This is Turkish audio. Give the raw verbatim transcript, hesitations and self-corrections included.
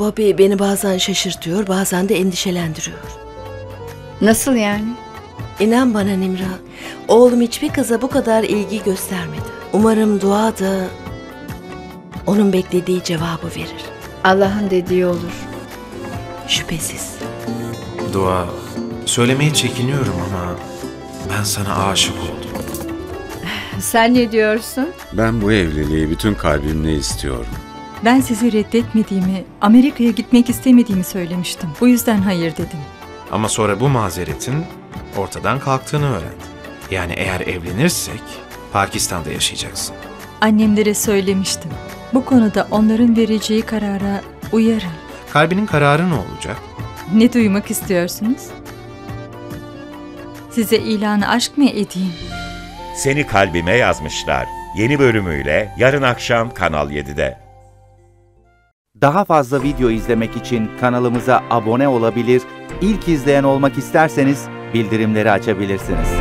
Bobby beni bazen şaşırtıyor, bazen de endişelendiriyor. Nasıl yani? İnan bana Nimra, oğlum hiçbir kıza bu kadar ilgi göstermedi. Umarım dua da onun beklediği cevabı verir. Allah'ın dediği olur. Şüphesiz. Dua, söylemeye çekiniyorum ama ben sana aşık oldum. Sen ne diyorsun? Ben bu evliliği bütün kalbimle istiyorum. Ben sizi reddetmediğimi, Amerika'ya gitmek istemediğimi söylemiştim. Bu yüzden hayır dedim. Ama sonra bu mazeretin ortadan kalktığını öğrendim. Yani eğer evlenirsek Pakistan'da yaşayacaksın. Annemlere söylemiştim. Bu konuda onların vereceği karara uyarım. Kalbinin kararı ne olacak? Ne duymak istiyorsunuz? Size ilanı aşk mı edeyim? Seni Kalbime Yazmışlar yeni bölümüyle yarın akşam Kanal yedide. Daha fazla video izlemek için kanalımıza abone olabilir, ilk izleyen olmak isterseniz bildirimleri açabilirsiniz.